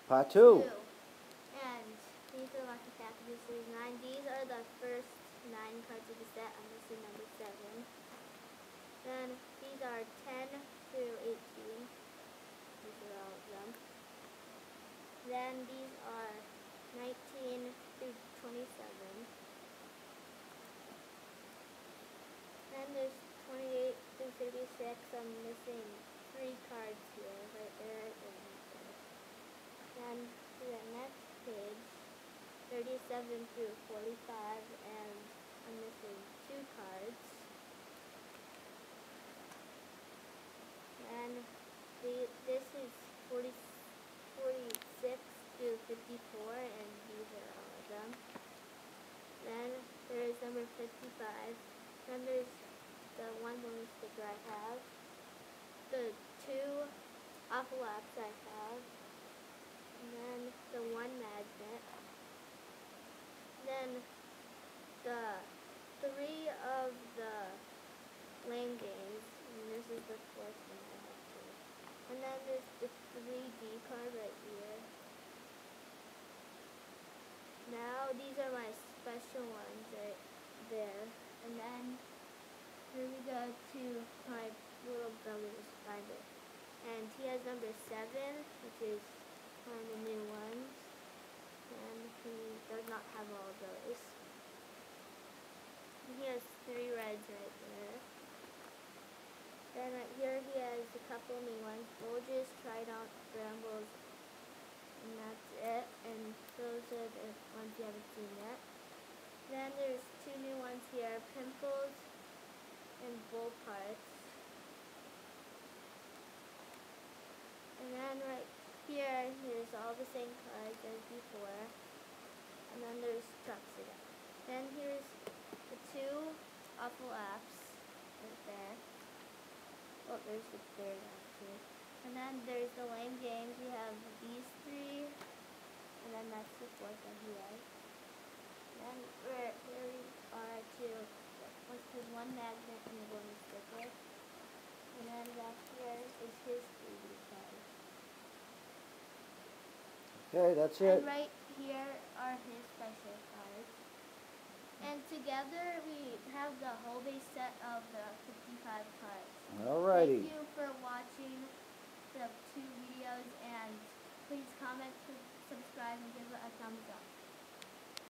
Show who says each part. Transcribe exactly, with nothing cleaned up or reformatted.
Speaker 1: Part two.
Speaker 2: two. And these are lucky packages. There's nine. These are the first nine cards of the set. I'm missing number seven. Then these are ten through eighteen. These are all of them. Then these are nineteen through twenty-seven. Then there's twenty-eight through thirty-six. I'm missing three cards here, right there, right there, right there. Then to the next page, thirty-seven through forty-five, and I'm missing two cards. And the, this is forty, forty-six through fifty-four, and these are all of them. Then there's number fifty-five. Then there's the one bonus sticker I have. The two awful apps I have. And then the one magnet. Then the three of the lane games. And this is the fourth one I have too. And then there's the three D card right here. Now these are my special ones right there. And then here we go to my little brother's binder. And he has number seven, which is one of the new ones. And he does not have all of those. And he has three reds right there. Then right here he has a couple new ones. Bulges, Trident, Brambles, and that's it. And those are the ones you haven't seen yet. Then there's two new ones here, Pimples and Bull Parts. And then right here, here's all the same cards as before. And then there's trucks again. Then here's the two awful apps right there. Oh, there's the third app too. And then there's the lame games. We have these three. And then that's the fourth one he has. Then we're, here we are to what's his one magnet and the bonus sticker. And then back here is his three D card.
Speaker 1: Okay, that's it.
Speaker 2: And right here are his special cards. And together we have the whole base set of the fifty-five cards.
Speaker 1: Alrighty.
Speaker 2: Thank you for watching the two videos, and please comment, subscribe, and give it a thumbs up.